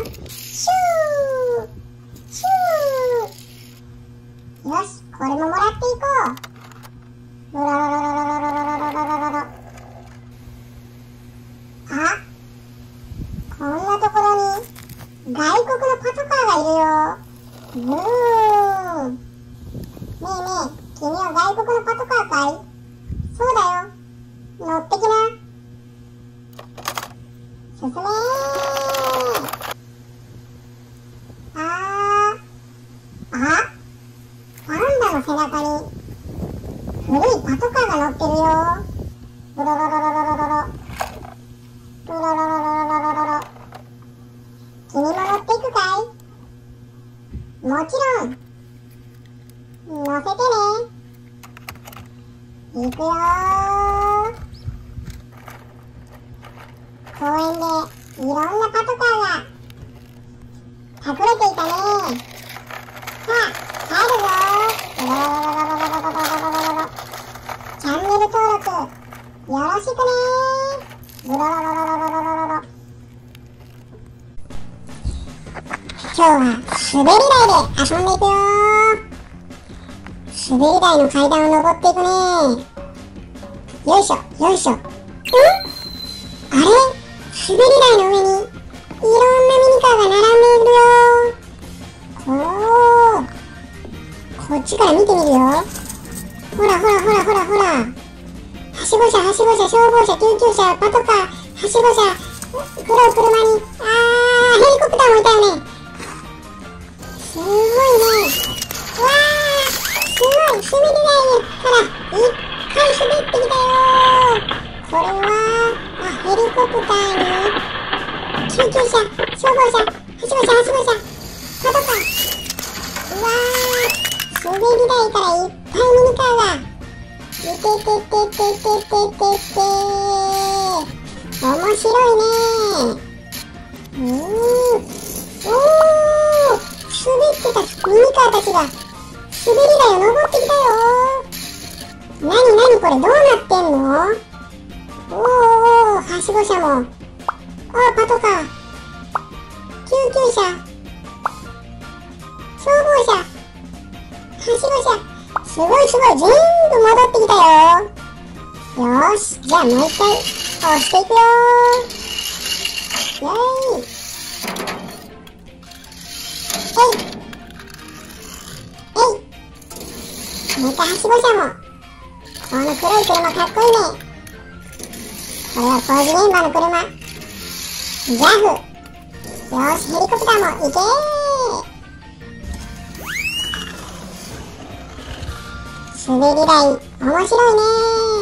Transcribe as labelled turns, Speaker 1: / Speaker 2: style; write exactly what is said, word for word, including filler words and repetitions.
Speaker 1: シューシュー。よし、これももらっていこう。ロロロロロロロロロロロロロ。あ、こんなところに外国のパトカーがいるよ。ブーン。ねえねえ、君は外国のパトカーかい？そうだよ。乗ってきな。進めー。あー。あ、パンダの背中に古いパトカーが乗ってるよ。ブロロロロロロロロ。ブロロロロロロロロ。君も乗っていくかい？もちろん。乗せてね。行くよー。公園でいろんなパトカーが隠れていたね。さあ、帰るぞー。チャンネル登録よろしくねー。ブロロロロロロロロロ。今日は滑り台で遊んでいくよー。滑り台の階段を登っていくねー。よいしょよいしょ。ん？あれ？滑り台の上にいろんなミニカーが並んでいるよー。おー、こっちから見てみるよ。ほらほらほらほらほら。はしご車はしご車、消防車、救急車、パトカー、はしご車、黒い車に、あー、ヘリコプターもいたよね。すごいね。わー、すごい。滑り台からいっぱい滑ってきたよー。これは、あ、ヘリコプターに救急車、消防車、はしご車、はしご車、パトカー。うわー、滑り台からいっぱいミニカーが。いてててててててて。面白いねー。うーん。おー、滑ってたミニカーたちが滑り台を登ってきたよー。なになにこれどうなってんの？おーおー、はしご車も。あー、パトカー。救急車。消防車。はしご車。すごいすごい、全部戻ってきたよ。よーし、じゃあもう一回押していくよー。イェーイ。えい。えい。またはしご車も。この黒い車かっこいいね。これは工事現場の車。ジャフ。よーし、ヘリコプターも行けー。滑り台、面白いねー。